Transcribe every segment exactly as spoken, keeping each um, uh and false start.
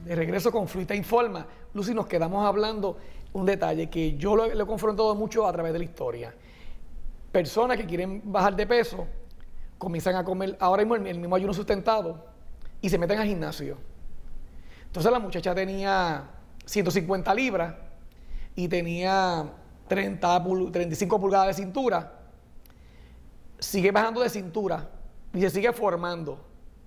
De regreso con Fluidita Informa. Lucy, nos quedamos hablando un detalle que yo lo, lo he confrontado mucho a través de la historia. Personas que quieren bajar de peso comienzan a comer ahora mismo el, el mismo ayuno sustentado y se meten al gimnasio. Entonces la muchacha tenía ciento cincuenta libras y tenía treinta, treinta y cinco pulgadas de cintura. Sigue bajando de cintura y se sigue formando.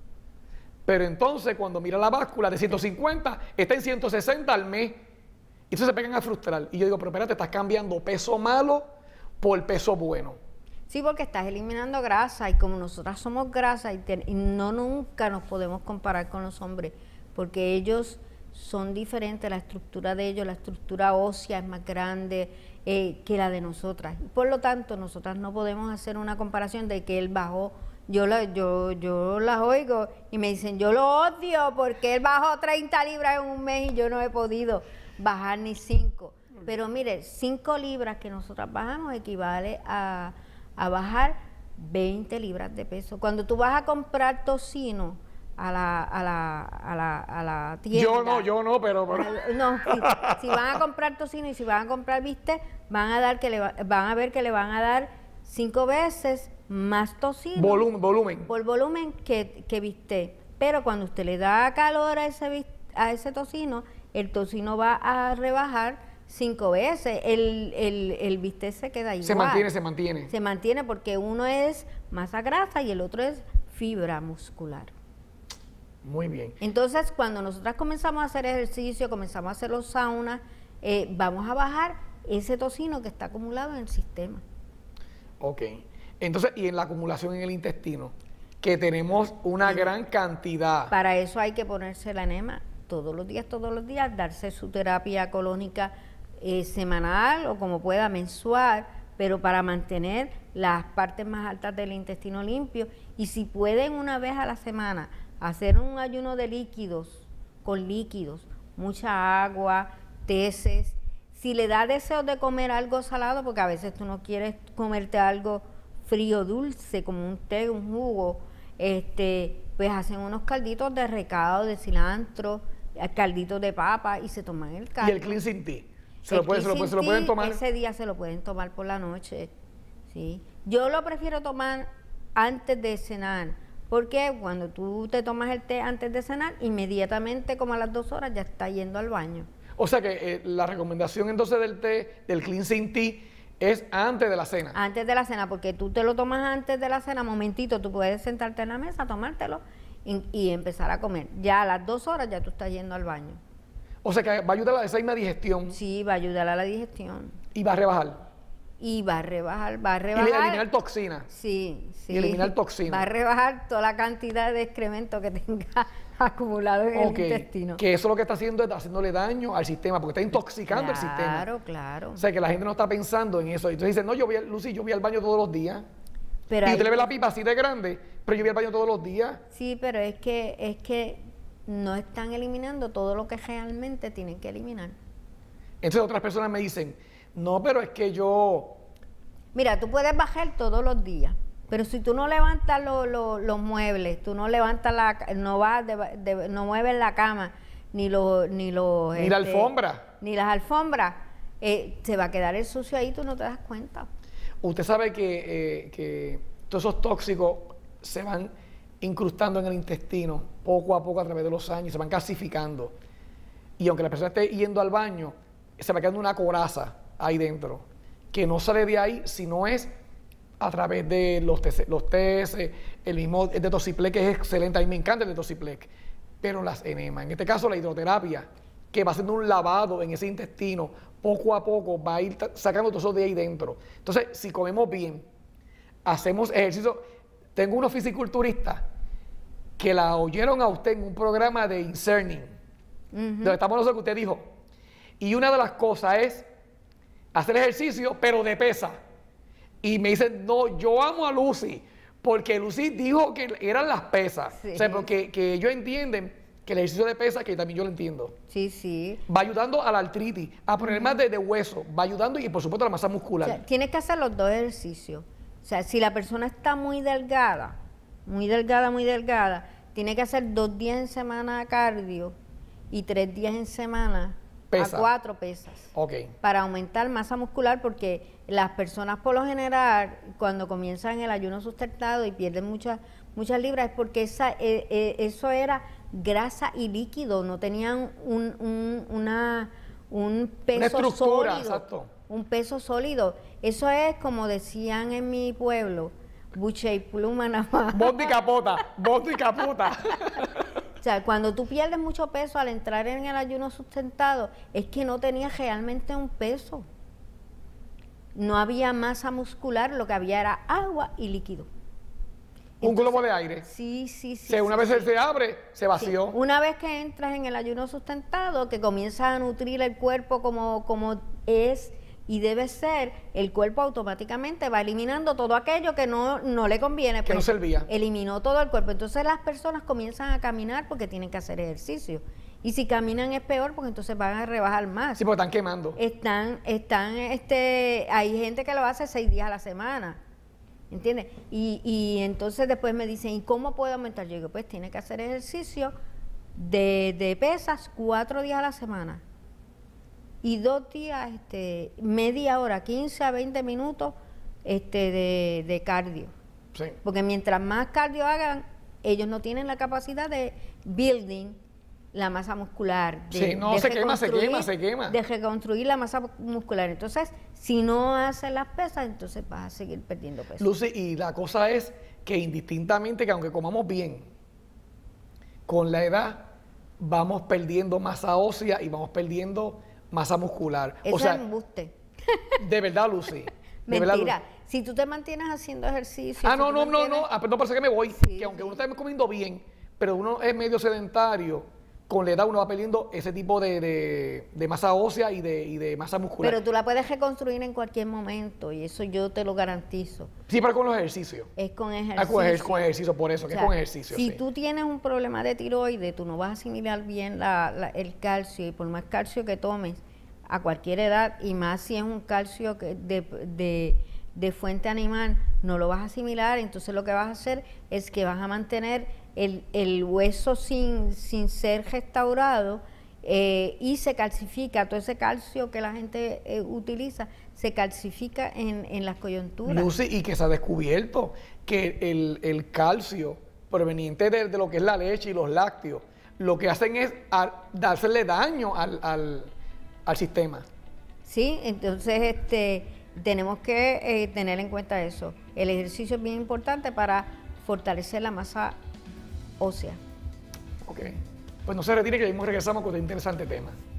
Pero entonces cuando mira la báscula de ciento cincuenta, está en ciento sesenta al mes. Y entonces se pegan a frustrar. Y yo digo, pero espérate, estás cambiando peso malo por peso bueno. Sí, porque estás eliminando grasa y como nosotras somos grasa y, te, y no nunca nos podemos comparar con los hombres, porque ellos son diferentes, la estructura de ellos, la estructura ósea es más grande eh, que la de nosotras. Y por lo tanto, nosotras no podemos hacer una comparación de que él bajó. Yo, la, yo, yo las oigo y me dicen, yo lo odio porque él bajó treinta libras en un mes y yo no he podido bajar ni cinco. Pero mire, cinco libras que nosotras bajamos equivale a, a bajar veinte libras de peso. Cuando tú vas a comprar tocino a la, a la, a la, a la tienda. Yo no, yo no, pero... pero... No, si, si van a comprar tocino y si van a comprar bistec, van a, dar que le, van a ver que le van a dar cinco veces más tocino volumen, volumen. por volumen que, que bistec. Pero cuando usted le da calor a ese, a ese tocino, el tocino va a rebajar cinco veces. El, el, el bistec se queda igual. Se mantiene, se mantiene. Se mantiene porque uno es masa grasa y el otro es fibra muscular. Muy bien. Entonces, cuando nosotras comenzamos a hacer ejercicio, comenzamos a hacer los saunas, eh, vamos a bajar ese tocino que está acumulado en el sistema. Ok. Entonces, y en la acumulación en el intestino, que tenemos una gran cantidad. Para eso hay que ponerse la enema todos los días, todos los días, darse su terapia colónica eh, semanal o como pueda mensual, pero para mantener las partes más altas del intestino limpio. Y si pueden una vez a la semana hacer un ayuno de líquidos, con líquidos, mucha agua, teces. Si le da deseo de comer algo salado, porque a veces tú no quieres comerte algo frío, dulce, como un té, un jugo, este, pues hacen unos calditos de recado, de cilantro, calditos de papa y se toman el caldo. Y el cleansing tea, ¿se lo, puede, se, lo, puede, se lo pueden tomar? Ese día se lo pueden tomar por la noche, ¿sí? Yo lo prefiero tomar antes de cenar, porque cuando tú te tomas el té antes de cenar, inmediatamente como a las dos horas ya está yendo al baño. O sea que eh, la recomendación entonces del té, del cleansing tea, es antes de la cena. Antes de la cena, porque tú te lo tomas antes de la cena, momentito, tú puedes sentarte en la mesa, tomártelo y, y empezar a comer. Ya a las dos horas ya tú estás yendo al baño. O sea que va a ayudar a esa misma digestión. Sí, va a ayudar a la digestión. Y va a rebajar. Y va a rebajar, va a rebajar. Y eliminar toxinas. Sí, sí. Y eliminar toxinas. Va a rebajar toda la cantidad de excremento que tenga acumulado en okay. el intestino. Que eso lo que está haciendo es haciéndole daño al sistema, porque está intoxicando claro, el sistema. Claro, claro. O sea que la gente no está pensando en eso. Entonces dicen, no, yo voy a, Lucy, yo voy al baño todos los días. Pero y ahí, usted le ve la pipa así de grande, pero yo voy al baño todos los días. Sí, pero es que, es que no están eliminando todo lo que realmente tienen que eliminar. Entonces otras personas me dicen, no, pero es que yo... Mira, tú puedes bajar todos los días, pero si tú no levantas lo, lo, los muebles, tú no levantas la, no vas, de, de, no mueves la cama, ni los, ni los, ni este, la alfombra, ni las alfombras, eh, se va a quedar el sucio ahí, tú no te das cuenta. Usted sabe que, eh, que todos esos tóxicos se van incrustando en el intestino poco a poco a través de los años, se van calcificando. Y aunque la persona esté yendo al baño, se va quedando una coraza ahí dentro, que no sale de ahí si no es a través de los T C, los T S, el mismo el Detoxiplex, que es excelente, a mí me encanta el Detoxiplex, pero las enemas, en este caso la hidroterapia, que va haciendo un lavado en ese intestino, poco a poco va a ir sacando todo eso de ahí dentro. Entonces, si comemos bien, hacemos ejercicio. Tengo unos fisiculturistas que la oyeron a usted en un programa de Incerning, uh-huh. donde estamos nosotros que usted dijo, y una de las cosas es hacer ejercicio, pero de pesa. Y me dicen, no, yo amo a Lucy, porque Lucy dijo que eran las pesas. Sí. O sea, porque que ellos entienden que el ejercicio de pesa, que también yo lo entiendo. Sí, sí. Va ayudando a la artritis, a poner más de, de hueso, va ayudando y por supuesto a la masa muscular. O sea, tienes que hacer los dos ejercicios. O sea, si la persona está muy delgada, muy delgada, muy delgada, tiene que hacer dos días en semana cardio y tres días en semana Pesa. a cuatro pesas. Ok. Para aumentar masa muscular, porque las personas por lo general, cuando comienzan el ayuno sustentado y pierden muchas muchas libras, es porque esa, eh, eh, eso era grasa y líquido, no tenían un, un, una, un peso Una estructura, sólido. exacto. Un peso sólido. Eso es como decían en mi pueblo, buche y pluma nada más. Bondi capota, bondi capota. O sea, cuando tú pierdes mucho peso al entrar en el ayuno sustentado, es que no tenías realmente un peso. No había masa muscular, lo que había era agua y líquido. Un Entonces, globo de aire. Sí, sí, sí. Si una sí, vez sí. él se abre, se vació. Sí. Una vez que entras en el ayuno sustentado, que comienzas a nutrir el cuerpo como, como es y debe ser, el cuerpo automáticamente va eliminando todo aquello que no, no le conviene. Que no servía. Eliminó todo el cuerpo. Entonces las personas comienzan a caminar porque tienen que hacer ejercicio. Y si caminan es peor porque entonces van a rebajar más. Sí, porque están quemando. Están, están, este, hay gente que lo hace seis días a la semana. ¿Entiendes? Y, y entonces después me dicen, ¿y cómo puedo aumentar? Yo digo, pues tiene que hacer ejercicio de, de pesas cuatro días a la semana. Y dos días, este, media hora, quince a veinte minutos este, de, de cardio. Sí. Porque mientras más cardio hagan, ellos no tienen la capacidad de building la masa muscular. De, Sí, no, de se quema, se reconstruir- quema, se quema. De reconstruir la masa muscular. Entonces, si no haces las pesas, entonces vas a seguir perdiendo peso. Lucy, y la cosa es que indistintamente que aunque comamos bien, con la edad vamos perdiendo masa ósea y vamos perdiendo masa muscular. Eso o sea, es embuste. de verdad, Lucy. De verdad, Mentira. Lucy. Si tú te mantienes haciendo ejercicio... Ah, si no, tú no, no, mantienes- no. Ah, perdón, parece que me voy. Sí, que aunque sí. uno está comiendo bien, pero uno es medio sedentario, con la edad uno va perdiendo ese tipo de, de- de masa ósea y de, y de masa muscular. Pero tú la puedes reconstruir en cualquier momento y eso yo te lo garantizo. Sí, pero con los ejercicios. Es con Ah, ejercicio. con, ejer- con ejercicio, por eso, O que sea, es con ejercicio. Si sí. tú tienes un problema de tiroides, tú no vas a asimilar bien la- la- el calcio, y por más calcio que tomes a cualquier edad, y más si es un calcio que de, de, de fuente animal, no lo vas a asimilar. Entonces lo que vas a hacer es que vas a mantener el, el hueso sin, sin ser restaurado, eh, y se calcifica. Todo ese calcio que la gente eh, utiliza se calcifica en, en las coyunturas. Lucy, y que se ha descubierto que el, el calcio proveniente de, de lo que es la leche y los lácteos, lo que hacen es a, dársele daño al, al, al sistema. Sí, entonces este, tenemos que eh, tener en cuenta eso. El ejercicio es bien importante para fortalecer la masa ósea. Ok. Pues no se retire, que mismo regresamos con otro interesante tema.